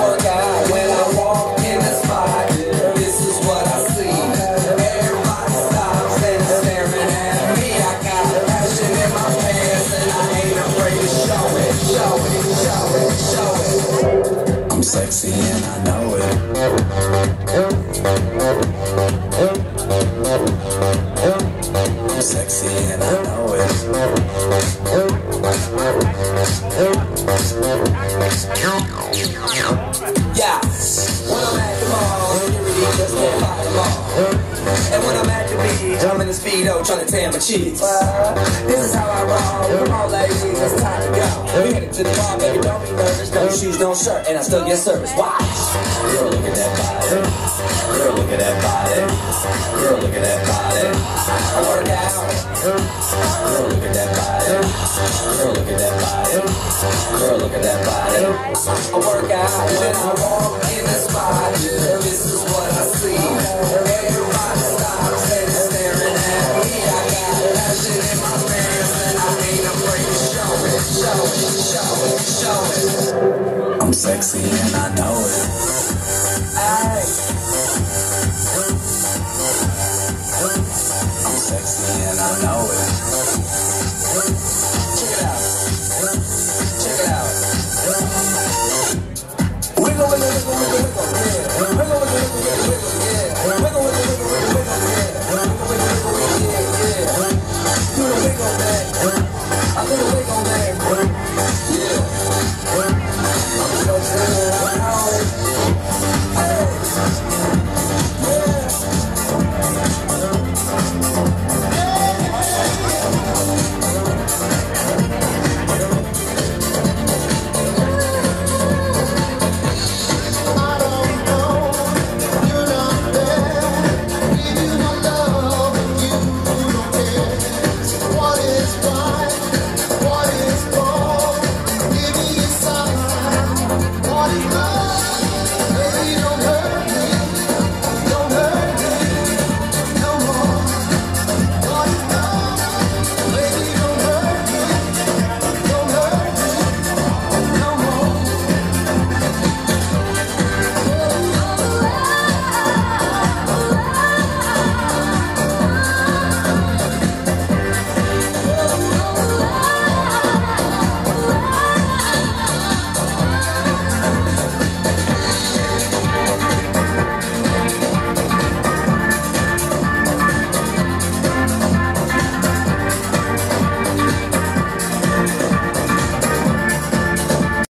work out when I walk in the spot. This is what I see. Everybody stops and is staring at me. I got passion in my pants and I ain't afraid to show it, show it, show it, show it. I'm sexy and I know it. I'm sexy and I know it. Yeah, when I'm at the mall, security just can't fight them all. And when I'm at the beach, I'm in the speedo trying to tan my cheeks. This is how I roll. Come on, ladies, it's time to go. We headed to the bar, baby, don't be nervous. No shoes, no shirt, and I still get service. Watch. Girl, look at that body. Girl, look at that body. Girl, look at that body. I work out. Girl, look at that body. Girl, look at that body. Girl, look at that body. I work out when I walk in the spot. This is what I see. Everybody stops and is staring at me. I got passion in my pants and I ain't afraid to show it, show it, show it, show it. I'm sexy and I know it.